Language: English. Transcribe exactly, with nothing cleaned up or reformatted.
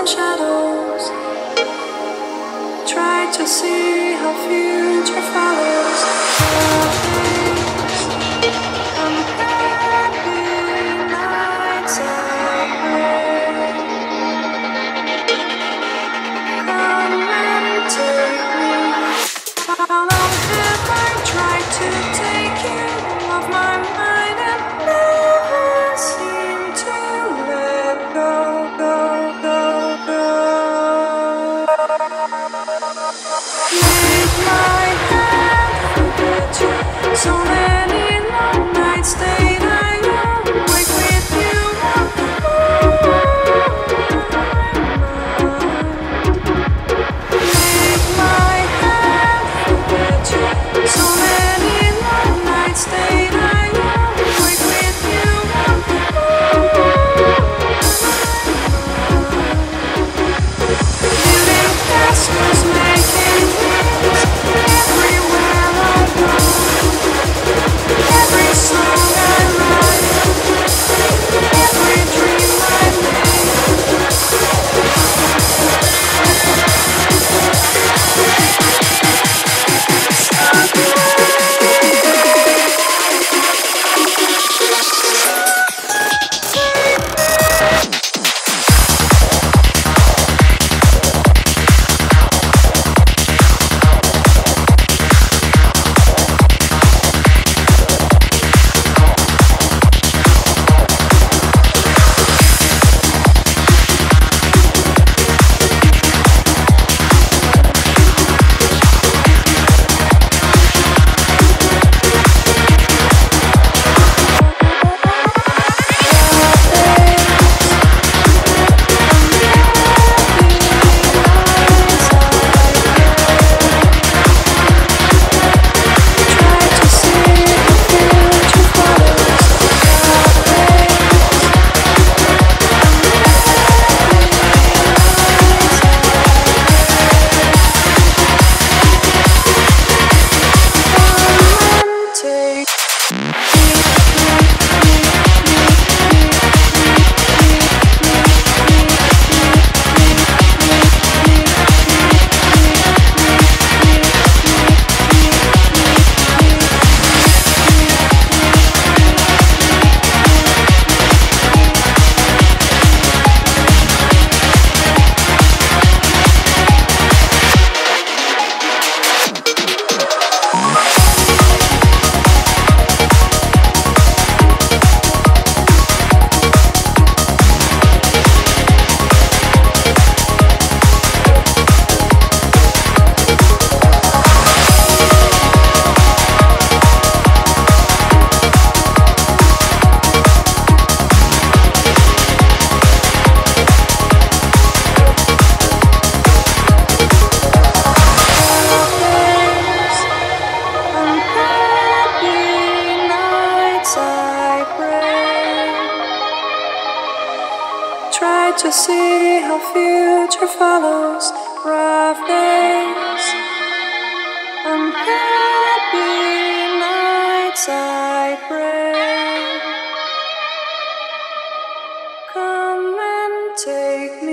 and shadows. Try to see how future follows. Unhappy nights I pray. Come and take me. How long have I tried to take you off my mind and never seem to let go, go, go, go. Make my head forget you. So many long nights stayed I awake with you. Make my head forget you. So many long nights stayed I awake with you. Living castles, making dreams everywhere I go. Every song I write, every dream I make. Try to see how future follows. Rough days, unhappy nights I pray. Come and take me.